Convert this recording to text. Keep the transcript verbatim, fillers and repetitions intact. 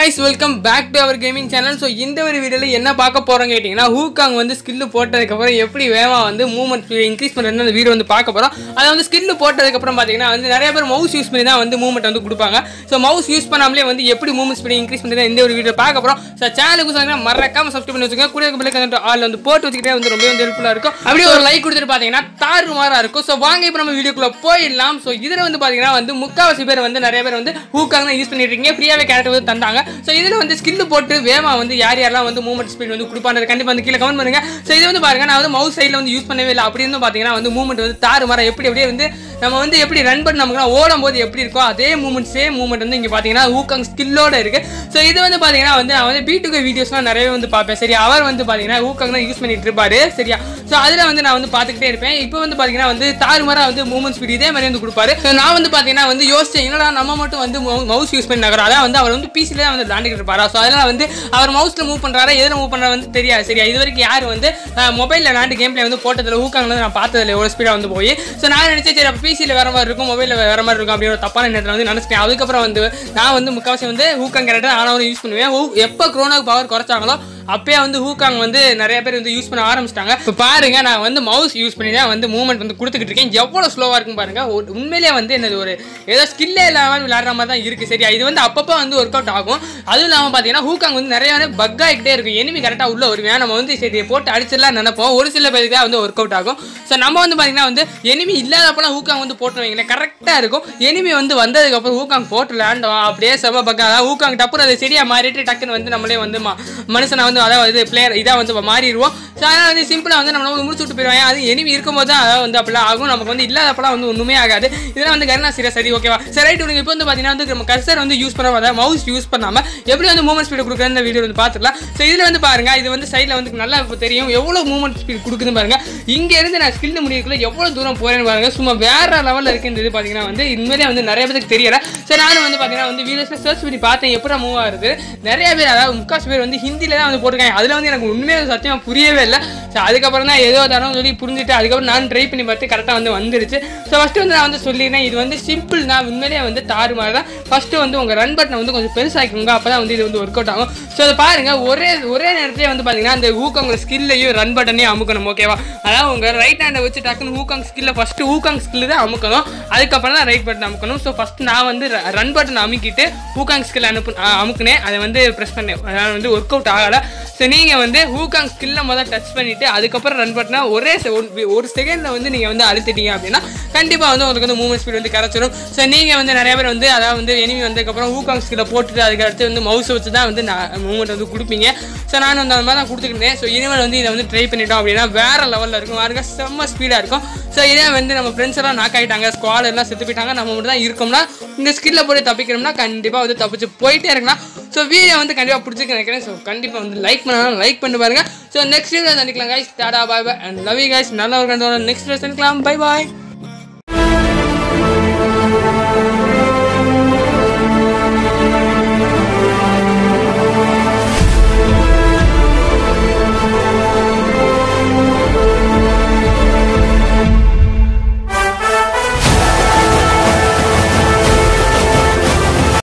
guys, welcome back to our gaming channel. So இந்த ஒரு வீடியோல என்ன பார்க்க போறோம் கேட்டிங்கனா ஹூகாங் வந்து ஸ்கில் போட்டதுக்கு அப்புறம் எப்படி வேகமா வந்து மூவ்மென்ட் ஸ்பீட் இன்கிரீஸ் பண்றதுன்னு அந்த வீடியோ வந்து பார்க்க போறோம். அத வந்து ஸ்கில் போட்டதுக்கு அப்புறம் பாத்தீங்கன்னா வந்து நிறைய பேர் மவுஸ் யூஸ் பண்ணி தான் வந்து மூவ்மென்ட் வந்து கொடுப்பாங்க. சோ மவுஸ் யூஸ் பண்ணாமலே வந்து எப்படி மூவ்மென்ட் ஸ்பீட் இன்கிரீஸ் பண்றது இந்த ஒரு வீடியோ பார்க்க போறோம். சோ சேனலுக்கு சொன்னா மறக்காம சப்ஸ்கிரைப் பண்ணி வச்சுங்க. கூட இருக்க பெல் ஐகான் ஆல் வந்து போட்டு வச்சிட்டே வந்து ரொம்ப வந்து ஹெல்ப்ஃபுல்லா இருக்கும். அப்படியே ஒரு லைக் கொடுத்துட்டு பாத்தீங்கன்னா தாறுமாறா இருக்கும். சோ வாங்க இப்போ நம்ம வீடியோக்குள்ள போயிடலாம். சோ இதுல வந்து பாத்தீங்கன்னா வந்து முக்காவாசி பேர் வந்து நிறைய பேர் வந்து ஹூகாங் தான் யூஸ் பண்ணிட்டு இருக்கீங்க. ஃப்ரீயாவே கேரக்டர் வந்து தந்தாங்க. சோ இதுல வந்து ஸ்கில் போட்டு வேமா வந்து யார் யாரெல்லாம் வந்து மூவ்மென்ட் ஸ்பீட் வந்து கொடுப்பாங்க கண்டிப்பா வந்து கீழே கமெண்ட் பண்ணுங்க. சோ இது வந்து பாருங்க நான் வந்து மவுஸ் சைடுல வந்து யூஸ் பண்ணவே இல்லை. அப்படி இருந்து பாத்தீங்கன்னா வந்து மூவ்மென்ட் வந்து தாறுமாறா எப்படி அப்படியே வந்து நம்ம வந்து எப்படி ரன் பண்ணி நமக்கு ஓடும் போது எப்படி இருக்கோ அதே மூவ்மெண்ட் சேம் மூவ்மெண்ட் வந்து இங்க பாத்தீங்கன்னா ஹூகாங் ஸ்கில்லோட இருக்கு. சோ இது வந்து பாத்தீங்கன்னா வந்து நான் வந்து பி டூ கே வீடியோஸ்லாம் நிறைய வந்து பார்ப்பேன். சரி அவர் வந்து பாத்தீங்கன்னா ஹூகாங் தான் யூஸ் பண்ணிட்டு இருப்பாரு. சரியா சோ அதுல வந்து நான் வந்து பாத்துக்கிட்டே இருப்பேன். இப்போ வந்து பாத்தீங்கன்னா வந்து தாறுமாறா வந்து மூவ்மெண்ட் ஸ்பீட் இதே மாதிரி வந்து கொடுப்பாரு. சோ நான் வந்து பாத்தீங்கன்னா வந்து யோசிச்சேன் என்னடா நம்ம மட்டும் வந்து மவுஸ் யூஸ் பண்ணி நகரம் அதான் வந்து அவர் வந்து பிசில தான் வந்து விளையாண்டுட்டு இருப்பாரா. ஸோ அதெல்லாம் வந்து அவர் மவுஸ்ல மூவ் பண்றாரா எதில் மூவ் பண்றா வந்து தெரியாது. சரியா இது வரைக்கும் யார் வந்து மொபைலில் விளையாண்டு கேம் பிளே வந்து போட்டதில் ஹூகாங்ல நான் பார்த்ததில்லை எவ்வளோ ஸ்பீடாக வந்து போய். ஸோ நான் நினைச்சேன் சரி அப்போ பிசியில் வேற மாதிரி இருக்கும் மொபைலில் வேற மாதிரி இருக்கும் அப்படின்ற தப்பான நேரத்தில் வந்து நினைச்சிட்டேன். அதுக்கப்புறம் வந்து நான் வந்து முக்கால்வாசி வந்து ஹூகாங் கேரக்டர் ஆனாலும் யூஸ் பண்ணுவேன். எப்போ க்ரோனாக்கு பவர் குறைச்சாங்களோ அப்பயே வந்து ஹூகாங் வந்து நிறைய பேர் வந்து யூஸ் பண்ண ஆரம்பிச்சிட்டாங்க. இப்போ பாருங்க நான் வந்து மவுஸ் யூஸ் பண்ணி தான் வந்து மூவ்மெண்ட் வந்து கொடுத்துக்கிட்டு இருக்கேன். எவ்வளோ ஸ்லோவாக இருக்கும் பாருங்க. உண்மையிலே வந்து என்னது ஒரு ஏதோ ஸ்கில்லே இல்லாமல் விளையாடுற மாதிரி தான் இருக்கு. சரியா இது வந்து அப்பப்போ வந்து ஒர்க் அவுட் ஆகும். அதுவும் இல்லாமல் பார்த்தீங்கன்னா ஹூகாங் வந்து நிறைய பக் ஆகிட்டே இருக்கும். எனிமி கரெக்டாக உள்ள வருவேன் நம்ம வந்து சரி போட்டு அடிச்சிடலாம் நினைப்போம். ஒரு சில பேருக்கு தான் வந்து ஒர்க் அவுட் ஆகும். ஸோ நம்ம வந்து பார்த்தீங்கன்னா வந்து எனிமி இல்லாதப்பெல்லாம் ஹூகாங் வந்து போட்டு வைங்களேன் கரெக்டாக இருக்கும். எனிமி வந்து வந்ததுக்கப்புறம் ஹூகாங் போட்டு விளையாண்டோம் அப்படியே செம பக். அதாவது ஹூகாங் டப்புறம் அது சரியா மாறிட்டு டக்குன்னு வந்து நம்மளே வந்து மனுஷனை வந்து அதாவது பிளேயர் இதாக வந்து மாறிடுவோம். ஸோ அதனால் வந்து சிம்பிளாக வந்து நம்ம வந்து முடிச்சு விட்டு போயிடுவாங்க. அது எனிமி இருக்கும்போது தான் அதாவது வந்து அப்படிலாம் ஆகும். நமக்கு வந்து இல்லாதப்பெல்லாம் வந்து ஒன்றுமே ஆகாது. இதெல்லாம் வந்து கருணா சீரியஸ் சரி ஓகேவா. சரி ரைட் உங்களுக்கு இப்போ வந்து பார்த்தீங்கன்னா வந்து நம்ம கர்சர் வந்து யூஸ் பண்ணாமல் அதாவது மவுஸ் யூஸ் பண்ணாமல் எப்படி வந்து மூவ்மெண்ட் ஸ்பீட் கொடுக்குறது இந்த வீடியோ வந்து பார்த்துக்கலாம். ஸோ இதில் வந்து பாருங்க இது வந்து சைடில் வந்து நல்லா தெரியும் எவ்வளோ மூவ்மெண்ட் ஸ்பீட் கொடுக்குதுன்னு பாருங்க. இங்கேருந்து நான் ஸ்கில் முடியக்குள்ள எவ்வளோ தூரம் போகிறேன்னு பாருங்க. சும்மா வேற லெவலில் இருக்குன்றது பார்த்தீங்கன்னா வந்து உண்மையிலே வந்து நிறைய பேருக்கு தெரியல. சரி நானும் வந்து பார்த்தீங்கன்னா வந்து வீடியோஸில் சர்ச் பண்ணி பார்த்தேன் எப்படி மூவ் ஆகுது. நிறைய பேர் அதாவது முக்காசு பேர் வந்து ஹிந்தியில் தான் வந்து போட்டிருக்காங்க. அதில் வந்து எனக்கு உண்மையாக சத்தியமாக புரியவே இல்லை. ஸோ அதுக்கப்புறம் தான் ஏதோ தானோ சொல்லி புரிஞ்சுட்டு அதுக்கப்புறம் நான் ட்ரை பண்ணி பார்த்து கரெக்டாக வந்து வந்துருச்சு. ஸோ ஃபஸ்ட்டு வந்து நான் வந்து சொல்லிடுறேன் இது வந்து சிம்பிள் தான் உண்மையிலே வந்து தாறுமாறு தான். ஃபஸ்ட்டு வந்து உங்கள் ரன் பட்டனை வந்து கொஞ்சம் பெருசாக்கிங்க அப்போ தான் வந்து இது வந்து ஒர்க் அவுட் ஆகும். ஸோ அதை பாருங்கள் ஒரே ஒரே நேரத்திலே வந்து பார்த்தீங்கன்னா அந்த ஹூகாங் ஸ்கில்லையும் ரன் பட்டனையும் அமுக்கணும் ஓகேவா. அதாவது உங்கள் ரைட் ஹேண்டை வச்சு டக்குன்னு ஹூகாங் ஸ்கில்லை ஃபஸ்ட்டு ஹூகாங் ஸ்கில் தான் அமுக்கணும். அதுக்கப்புறம் தான் ரைட் பட்டன் அமுக்கணும். ஸோ ஃபஸ்ட்டு நான் வந்து ரன் பட்டன் அமுக்கிட்டு ஹூகாங் ஸ்கில் அனுப்பு அமுக்குனேன் அதை வந்து ப்ரெஸ் பண்ணேன் அதனால் வந்து ஒர்க் அவுட் ஆகலை. ஸோ நீங்கள் வந்து ஹூகாங் ஸ்கில்லை முதல் டச் பண்ணிவிட்டு அதுக்கப்புறம் ரன் பட்டனா ஒரே ஒரு செகண்டில் வந்து நீங்கள் வந்து அழுத்திட்டீங்க அப்படின்னா கண்டிப்பாக வந்து உங்களுக்கு வந்து மூவ்மெண்ட் ஸ்பீட் வந்து கிடச்சிடும். ஸோ நீங்கள் வந்து நிறைய பேர் வந்து அதாவது வந்து எனிமி வந்ததுக்கப்புறம் ஹூகாங் ஸ்கில்லை போட்டுட்டு அதுக்கடுத்து வந்து மவுஸ் வச்சு தான் வந்து நான் மூவ்மெண்ட் வந்து கொடுப்பீங்க. ஸோ நான் வந்து அந்த மாதிரி தான் கொடுத்துக்கிட்டேன். ஸோ இனிமேல் வந்து இதை வந்து ட்ரை பண்ணிட்டோம் அப்படின்னா வேறு லெவலில் இருக்கும் பாருங்க செம்ம ஸ்பீடாக இருக்கும். ஸோ இதே வந்து நம்ம ஃப்ரெண்ட்ஸ் எல்லாம் நாக் ஆகிட்டாங்க ஸ்குவாட் எல்லாம் செத்து போயிட்டாங்க நம்ம மட்டும் தான் இருக்கோம்னா இந்த ஸ்கில்லை போட்டு தப்பிக்கணும்னா கண்டிப்பாக வந்து தப்பிச்சு போயிட்டே இருக்கலாம். ஸோ வீடியோ வந்து கண்டிப்பாக பிடிச்சிருக்கு நினைக்கிறேன். ஸோ கண்டிப்பாக வந்து லைக் பண்ணலாம் லைக் பண்ணி பாருங்க. ஸோ நெக்ஸ்ட் வீடியோ சந்திக்கலாம் கைஸ் டாடா bye bye and love you guys நல்ல ஒரு நெக்ஸ்ட் வீடியோ சந்திக்கலாம் பை பாய்.